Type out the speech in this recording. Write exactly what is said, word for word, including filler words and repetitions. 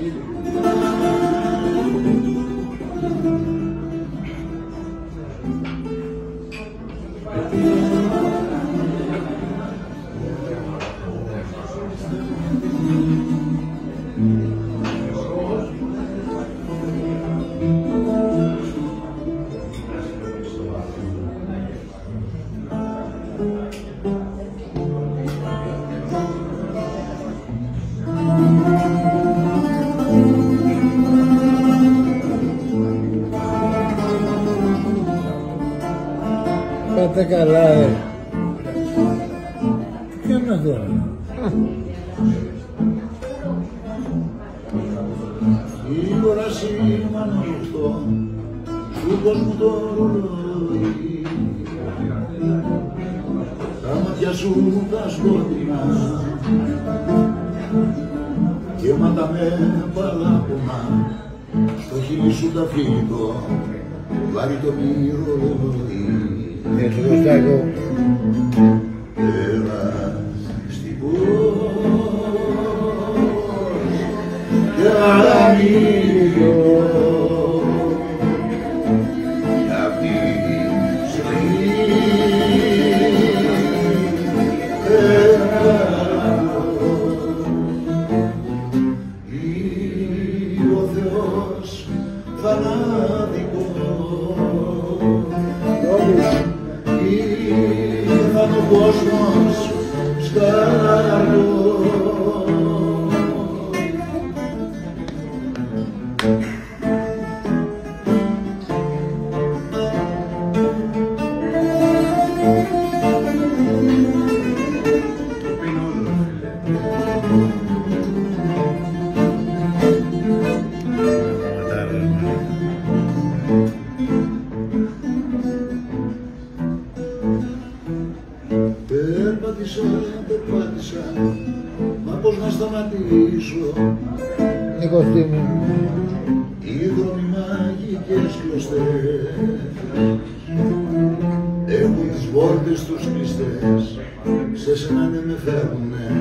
Πάτε καλά, ε. Τι κάνω εδώ. Η ώρα σήμα να ρωτώ σου κόσμου το ρολόι, τα μάτια σου τα σκότεινα και ματαμένα παλάπονα, στο χείλη σου τα φύλλο βάρει το μυρολόι. Έτσι το στάκω. Έλα στην πόλη και ανοίγω κι απ' τη ζωή ή ο Θεός θανάτικος ήταν ο κόσμος σκαρός. Περπάτησα, περπάτησα, μα πώς να σταματήσω. Νικοστήμη. Οι δρόμοι μαγικές κλωστές έχουν τις βόλτες τους κλειστές, σε σένα ναι με φέρνουνε